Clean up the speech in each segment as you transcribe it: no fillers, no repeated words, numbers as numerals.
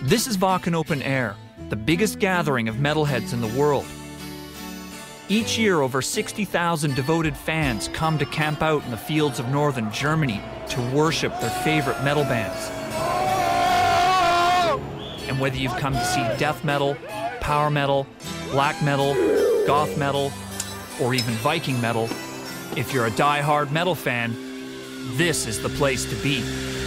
This is Wacken Open Air, the biggest gathering of metalheads in the world. Each year, over 60,000 devoted fans come to camp out in the fields of northern Germany to worship their favorite metal bands. And whether you've come to see death metal, power metal, black metal, goth metal, or even Viking metal, if you're a die-hard metal fan, this is the place to be.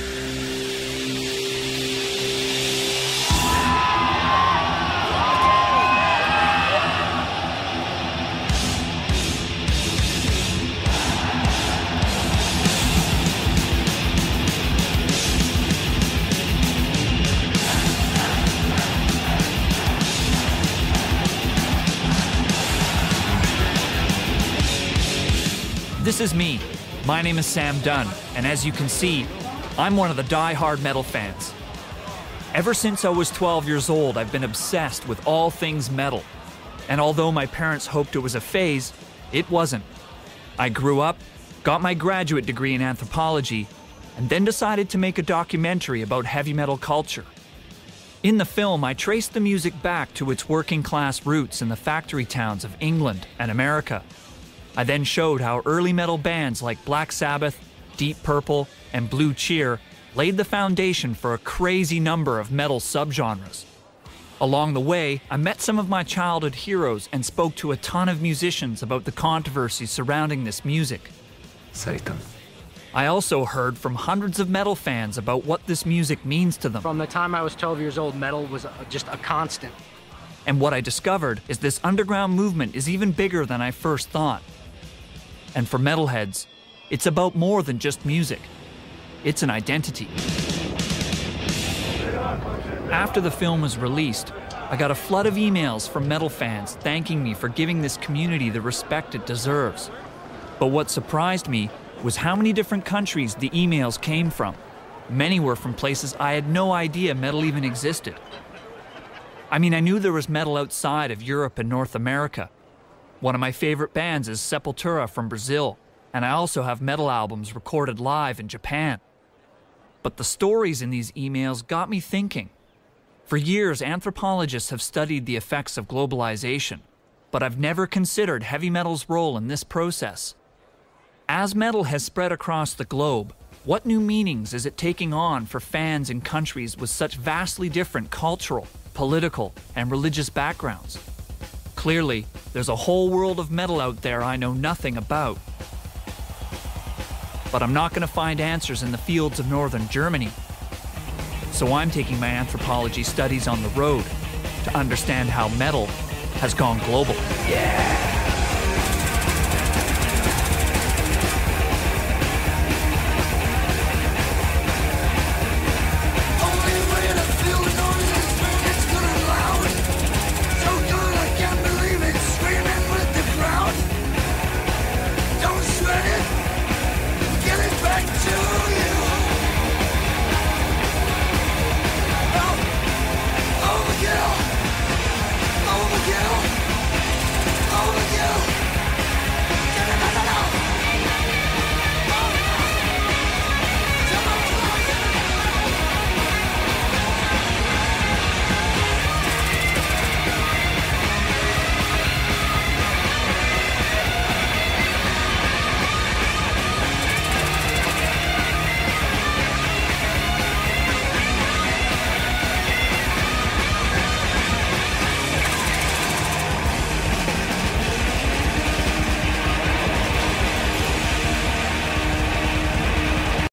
This is me. My name is Sam Dunn, and as you can see, I'm one of the die-hard metal fans. Ever since I was 12 years old, I've been obsessed with all things metal. And although my parents hoped it was a phase, it wasn't. I grew up, got my graduate degree in anthropology, and then decided to make a documentary about heavy metal culture. In the film, I traced the music back to its working-class roots in the factory towns of England and America. I then showed how early metal bands like Black Sabbath, Deep Purple, and Blue Cheer laid the foundation for a crazy number of metal subgenres. Along the way, I met some of my childhood heroes and spoke to a ton of musicians about the controversy surrounding this music. Satan. I also heard from hundreds of metal fans about what this music means to them. From the time I was 12 years old, metal was just a constant. And what I discovered is this underground movement is even bigger than I first thought. And for metalheads, it's about more than just music. It's an identity. After the film was released, I got a flood of emails from metal fans thanking me for giving this community the respect it deserves. But what surprised me was how many different countries the emails came from. Many were from places I had no idea metal even existed. I mean, I knew there was metal outside of Europe and North America. One of my favorite bands is Sepultura from Brazil, and I also have metal albums recorded live in Japan. But the stories in these emails got me thinking. For years, anthropologists have studied the effects of globalization, but I've never considered heavy metal's role in this process. As metal has spread across the globe, what new meanings is it taking on for fans in countries with such vastly different cultural, political, and religious backgrounds? Clearly, there's a whole world of metal out there I know nothing about. But I'm not going to find answers in the fields of northern Germany. So I'm taking my anthropology studies on the road to understand how metal has gone global. Yeah!